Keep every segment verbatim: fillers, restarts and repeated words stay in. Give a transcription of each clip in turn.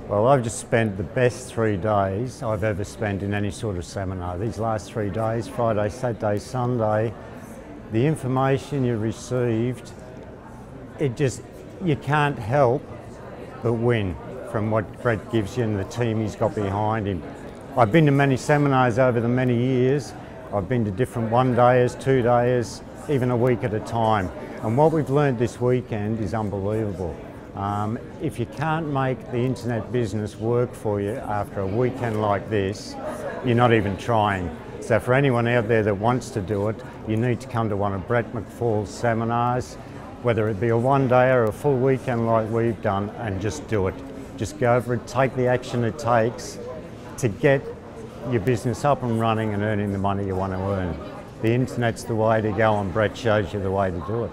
Well, I've just spent the best three days I've ever spent in any sort of seminar. These last three days, Friday, Saturday, Sunday, the information you received, it just, you can't help but win from what Brett gives you and the team he's got behind him. I've been to many seminars over the many years. I've been to different one-dayers, two-dayers, even a week at a time. And what we've learned this weekend is unbelievable. Um, if you can't make the internet business work for you after a weekend like this, you're not even trying. So for anyone out there that wants to do it, you need to come to one of Brett McFall's seminars, whether it be a one day or a full weekend like we've done, and just do it. Just go over it, take the action it takes to get your business up and running and earning the money you want to earn. The internet's the way to go, and Brett shows you the way to do it.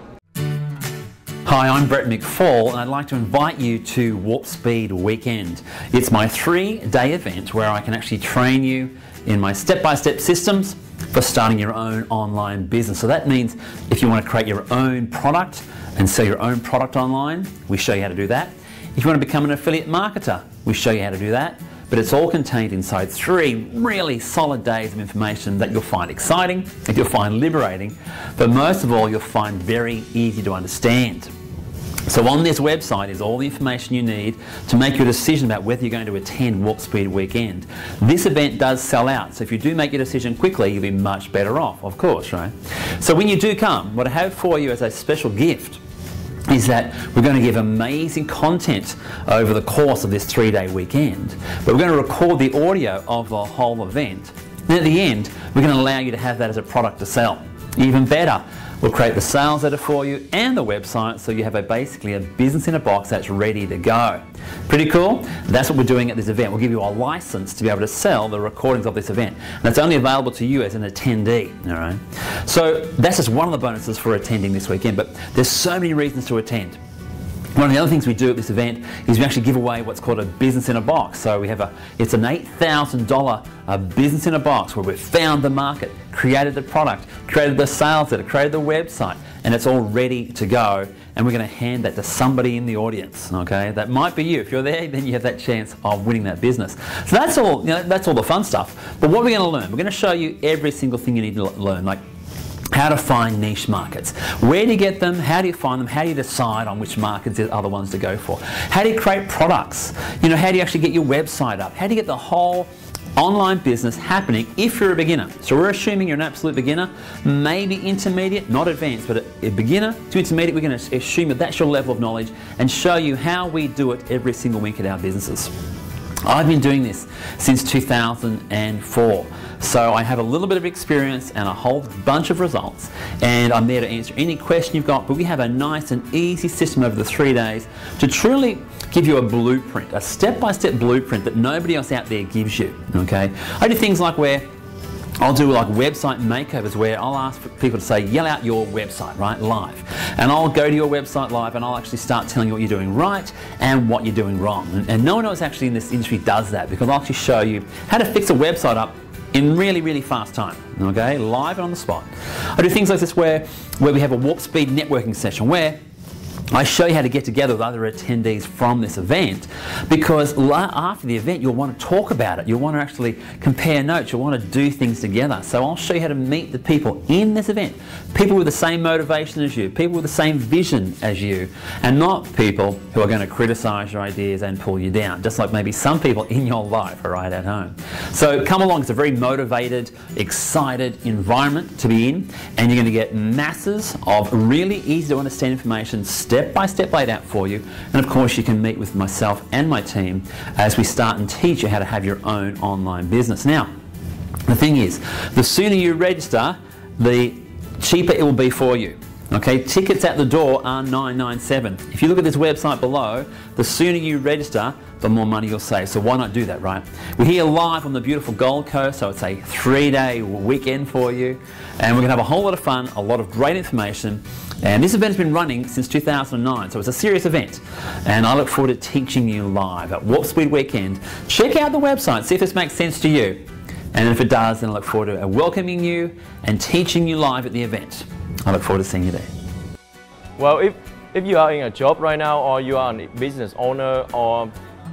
Hi, I'm Brett McFall, and I'd like to invite you to WarpSpeed Weekend. It's my three-day event where I can actually train you in my step-by-step systems for starting your own online business. So that means if you want to create your own product and sell your own product online, we show you how to do that. If you want to become an affiliate marketer, we show you how to do that. But it's all contained inside three really solid days of information that you'll find exciting, that you'll find liberating, but most of all you'll find very easy to understand. So on this website is all the information you need to make your decision about whether you're going to attend WarpSpeed Weekend. This event does sell out, so if you do make your decision quickly, you'll be much better off, of course, right? So when you do come, what I have for you as a special gift is that we're going to give amazing content over the course of this three-day weekend, but we're going to record the audio of the whole event. And at the end, we're going to allow you to have that as a product to sell. Even better, we'll create the sales letter for you and the website, so you have a basically a business in a box that's ready to go. Pretty cool? That's what we're doing at this event. We'll give you a license to be able to sell the recordings of this event, and it's only available to you as an attendee. All right. So that's just one of the bonuses for attending this weekend, but there's so many reasons to attend. One of the other things we do at this event is we actually give away what's called a business in a box. So we have a, it's an eight thousand dollar uh, business in a box where we've found the market, created the product, created the sales letter, created the website, and it's all ready to go. And we're going to hand that to somebody in the audience. Okay, that might be you. If you're there, then you have that chance of winning that business. So that's all. You know, that's all the fun stuff. But what we're going to learn, we're going to show you every single thing you need to learn, like how to find niche markets, where do you get them, how do you find them, how do you decide on which markets are the ones to go for, how do you create products, you know, how do you actually get your website up, how do you get the whole online business happening if you're a beginner. So we're assuming you're an absolute beginner, maybe intermediate, not advanced, but a beginner to intermediate. We're going to assume that that's your level of knowledge and show you how we do it every single week at our businesses. I've been doing this since two thousand four, so I have a little bit of experience and a whole bunch of results, and I'm there to answer any question you've got. But we have a nice and easy system over the three days to truly give you a blueprint, a step-by-step blueprint that nobody else out there gives you. Okay, I do things like where I'll do like website makeovers where I'll ask for people to say, yell out your website, right, live. And I'll go to your website live and I'll actually start telling you what you're doing right and what you're doing wrong. And, and no one else actually in this industry does that, because I'll actually show you how to fix a website up in really, really fast time, okay, live and on the spot. I do things like this where, where we have a WarpSpeed networking session where I show you how to get together with other attendees from this event, because after the event you'll want to talk about it, you'll want to actually compare notes, you'll want to do things together. So I'll show you how to meet the people in this event, people with the same motivation as you, people with the same vision as you, and not people who are going to criticize your ideas and pull you down, just like maybe some people in your life are right at home. So come along, it's a very motivated, excited environment to be in, and you're going to get masses of really easy to understand information, step by step laid out for you. And of course you can meet with myself and my team as we start and teach you how to have your own online business. Now, the thing is, the sooner you register, the cheaper it will be for you. Okay, tickets at the door are nine ninety-seven. If you look at this website below, the sooner you register, the more money you'll save. So why not do that, right? We're here live on the beautiful Gold Coast, so it's a three-day weekend for you, and we're gonna have a whole lot of fun, a lot of great information. And this event has been running since two thousand nine, so it's a serious event. And I look forward to teaching you live at WarpSpeed Weekend. Check out the website, see if this makes sense to you. And if it does, then I look forward to welcoming you and teaching you live at the event. I look forward to seeing you there. Well, if, if you are in a job right now, or you are a business owner, or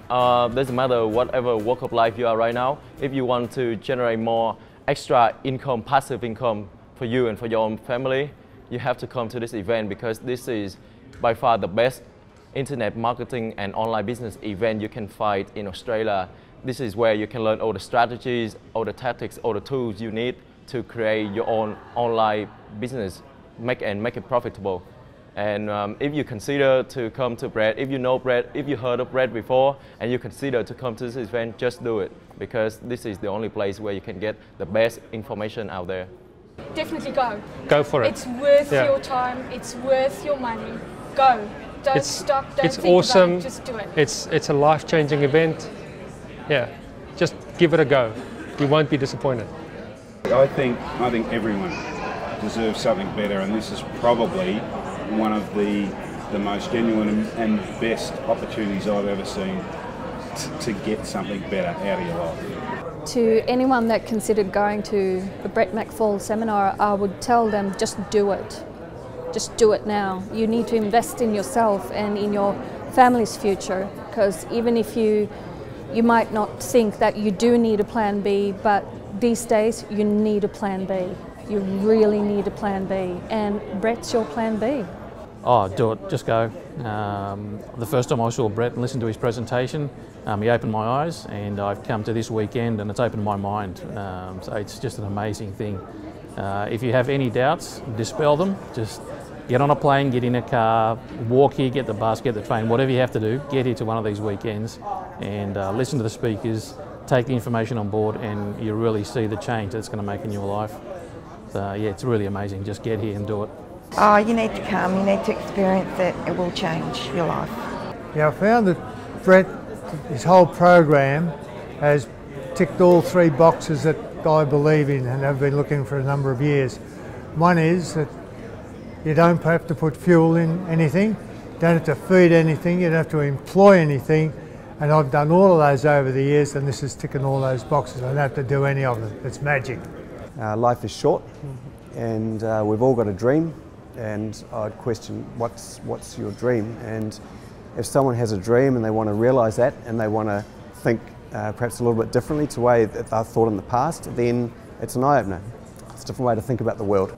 Uh, doesn't matter whatever walk of life you are right now. If you want to generate more extra income, passive income for you and for your own family, you have to come to this event, because this is by far the best internet marketing and online business event you can find in Australia. This is where you can learn all the strategies, all the tactics, all the tools you need to create your own online business, make and make it profitable. And um, if you consider to come to Brett, if you know Brett, if you heard of Brett before, and you consider to come to this event, just do it, because this is the only place where you can get the best information out there. Definitely go. Go for it. It's worth yeah. your time, it's worth your money. Go. Don't it's, stop, don't it's think awesome. about it, just do it. It's, it's a life-changing event. Yeah, just give it a go. You won't be disappointed. I think, I think everyone deserves something better, and this is probably one of the, the most genuine and, and best opportunities I've ever seen to get something better out of your life. To anyone that considered going to the Brett McFall seminar, I would tell them, just do it. Just do it now. You need to invest in yourself and in your family's future, because even if you you might not think that you do need a plan B, but these days you need a plan B. You really need a plan B, and Brett's your plan B. Oh, do it, just go. Um, the first time I saw Brett and listened to his presentation, um, he opened my eyes, and I've come to this weekend and it's opened my mind. Um, so it's just an amazing thing. Uh, if you have any doubts, dispel them. Just get on a plane, get in a car, walk here, get the bus, get the train, whatever you have to do, get here to one of these weekends and uh, listen to the speakers, take the information on board, and you really see the change that's going to make in your life. So yeah, it's really amazing. Just get here and do it. Oh, you need to come, you need to experience it, it will change your life. Yeah, I found that Brett, his whole program has ticked all three boxes that I believe in and have been looking for a number of years. One is that you don't have to put fuel in anything, you don't have to feed anything, you don't have to employ anything, and I've done all of those over the years, and this is ticking all those boxes. I don't have to do any of them. It's magic. Uh, life is short, and uh, we've all got a dream, and I'd question what's, what's your dream, and if someone has a dream and they want to realise that and they want to think uh, perhaps a little bit differently to the way that they've thought in the past, then it's an eye-opener. It's a different way to think about the world.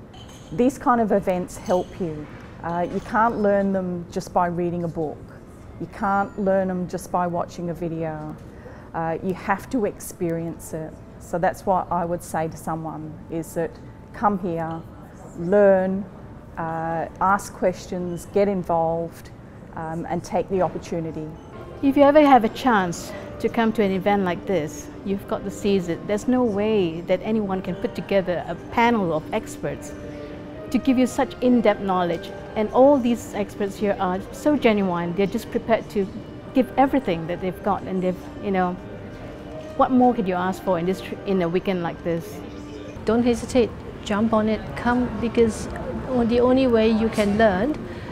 These kind of events help you. Uh, you can't learn them just by reading a book. You can't learn them just by watching a video. Uh, you have to experience it. So that's what I would say to someone, is that come here, learn, uh, ask questions, get involved, um, and take the opportunity. If you ever have a chance to come to an event like this, you've got to seize it. There's no way that anyone can put together a panel of experts to give you such in-depth knowledge. And all these experts here are so genuine. They're just prepared to give everything that they've got, and they've, you know, what more could you ask for in this in a weekend like this? Don't hesitate, jump on it, come, because the only way you can learn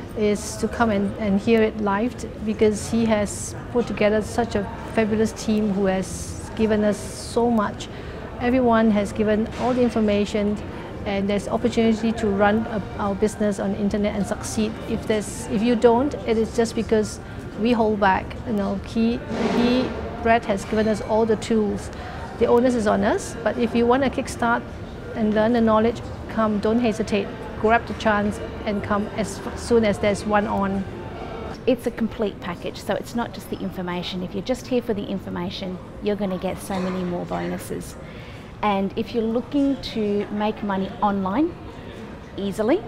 is to come and, and hear it live, because he has put together such a fabulous team who has given us so much. Everyone has given all the information, and there's opportunity to run a, our business on the internet and succeed. If there's, if you don't, it is just because we hold back. You know, he, he, Brett has given us all the tools. The onus is on us. But if you want to kickstart and learn the knowledge, come. Don't hesitate. Grab the chance and come as soon as there's one on. It's a complete package, so it's not just the information. If you're just here for the information, you're going to get so many more bonuses. And if you're looking to make money online, easily,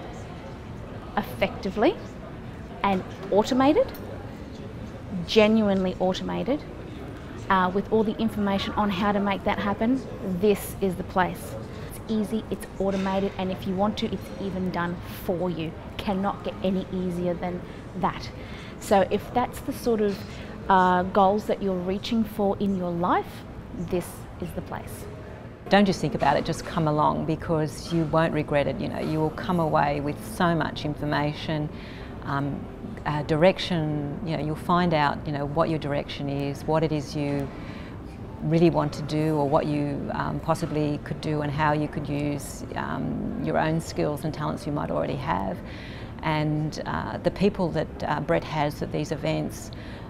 effectively, and automated, genuinely automated, uh, with all the information on how to make that happen, this is the place. It's easy, it's automated, and if you want to, it's even done for you. Cannot get any easier than that. So if that's the sort of uh, goals that you're reaching for in your life, this is the place. Don't just think about it, just come along, because you won't regret it. You know, you will come away with so much information, um, uh, direction. You know, you'll find out, you know, what your direction is, what it is you really want to do, or what you um, possibly could do, and how you could use um, your own skills and talents you might already have. And uh, the people that uh, Brett has at these events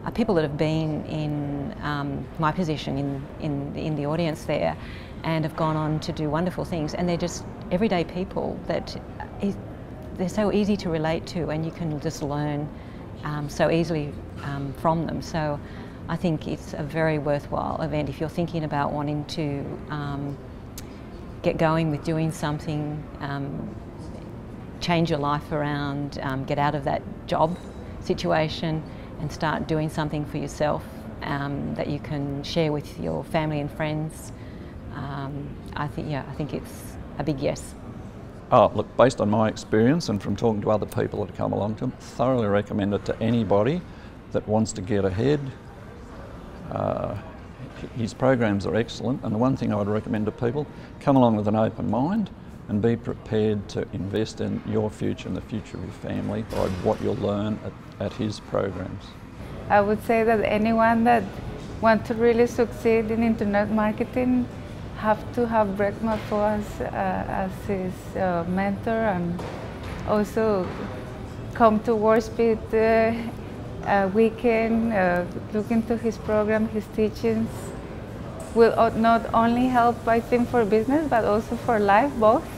are people that have been in um, my position in, in, in the audience there and have gone on to do wonderful things, and they're just everyday people that is, they're so easy to relate to, and you can just learn um, so easily um, from them. So I think it's a very worthwhile event if you're thinking about wanting to um, get going with doing something, um, change your life around, um, get out of that job situation and start doing something for yourself um, that you can share with your family and friends. Um, I think, yeah, I think it's a big yes. Oh, look, based on my experience and from talking to other people that have come along to them, thoroughly recommend it to anybody that wants to get ahead. Uh, his programs are excellent, and the one thing I would recommend to people, come along with an open mind and be prepared to invest in your future and the future of your family by what you'll learn at, at his programs. I would say that anyone that wants to really succeed in internet marketing have to have Brett McFall as, uh, as his uh, mentor, and also come to WarpSpeed uh, uh, weekend, uh, look into his program, his teachings. Will not only help, I think, for business, but also for life, both.